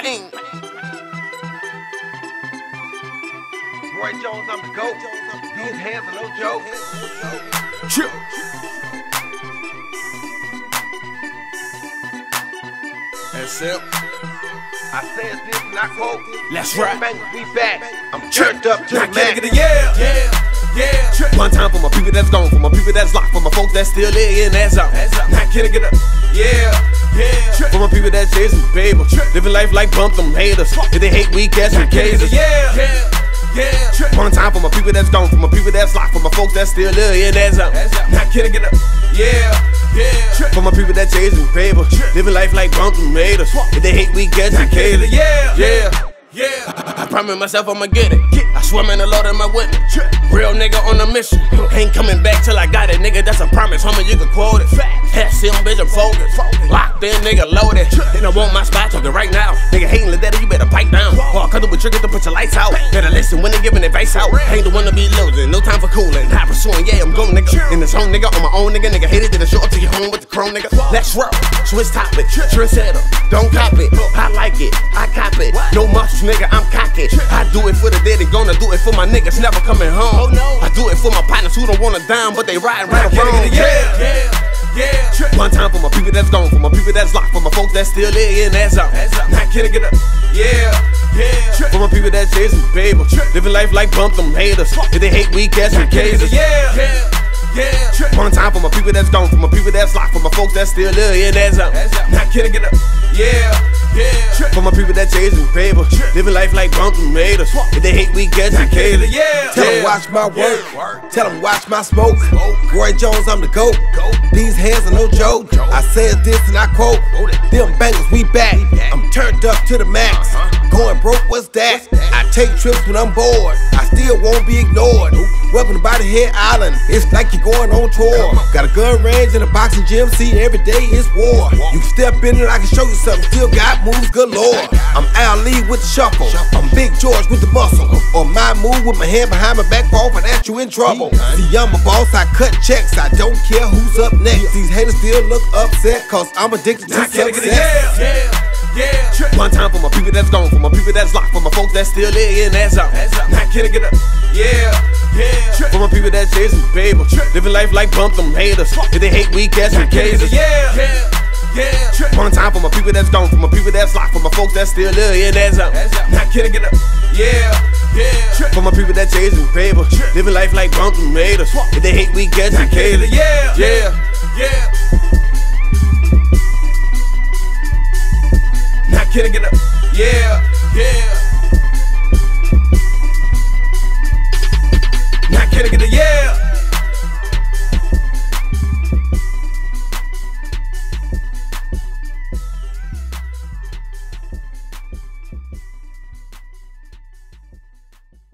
Bang. Roy Jones, I'm the GOAT. These hands are no joke. Trip. That's it. I said this and I quote. Let's ride. We back. I'm turned up to the max. Yeah. One time for my people that's gone, for my people that's locked, for my folks that's still in that zone. Now can I get up? Yeah. For my people that's chasing paper, living life like bump them haters. If they hate, we catch them cases. One time for my people that's gone, for my people that's locked, for my folks that's still in that zone. Now can I get up? Yeah. For my people that chasing paper, living life like bump them haters. If they hate, we catch them cases. I promise myself I'ma get it. I swear, man, the Lord in my witness. Real nigga on a mission. Ain't coming back till I got it, nigga. That's a promise, homie. You can quote it. Hess him, bitch, I'm focused. Locked in, nigga, loaded. And I want my spot talking right now. Nigga hating like that, you better pipe down. Or I cut it with trigger to put your lights out. Better listen when they giving advice out. Ain't the one to be losing, no time for cooling. High pursuing, yeah, I'm going, nigga. In this home, nigga, on my own, nigga. Nigga hate it, then I show up to your home with the chrome, nigga. Let's roll, switch topic, trendsetter. Don't cop it, I like it, I cop it. No muscles, nigga, I'm cocky. I do it for the dead, they gonna do it for my niggas never coming home. I do it for my partners who don't wanna down, but they riding right around. One time for my people that's gone, for my people that's locked, for my folks that's still in that zone. Now can I get up? For my people that's chasing paper, living life like bump them haters. If they hate, we catch them cases. One time for my people that's gone, for my people that's locked, for my folks that's still in that zone. Now can I get up? For my people that chasing paper, living life like bump them haters. If they hate, we catch them cases. Tell them watch my work, tell them watch my smoke. Roy Jones, I'm the GOAT. These hands are no joke. I said this and I quote. Them bangers, we back. I'm turned up to the max. Going broke, what's that? I take trips when I'm bored. I still won't be ignored. Welcome to Body Head Island. It's like you're going on tour. Got a gun range and a boxing gym. See, every day it's war. You can step in and I can show you something. Still got moves galore. I'm Al Lee with the shuffle. I'm Big George with the muscle. On my move with my hand behind my back, fall and at you in trouble. See, I'm a boss. I cut checks. I don't care who's up next. These haters still look upset cause I'm addicted to success. One time for my people that's gone, for my people that's locked, for my folks that's still in that zone. Now can I get up? For my people that's chasing paper, living life like bump them haters. If they hate, we catch them cases. One time for my people that's gone, for my people that's locked, for my folks that's still in that zone. Now can I get up? For my people that chasing paper, living life like bump them haters. If they hate, we catch them cases. Now can I get up?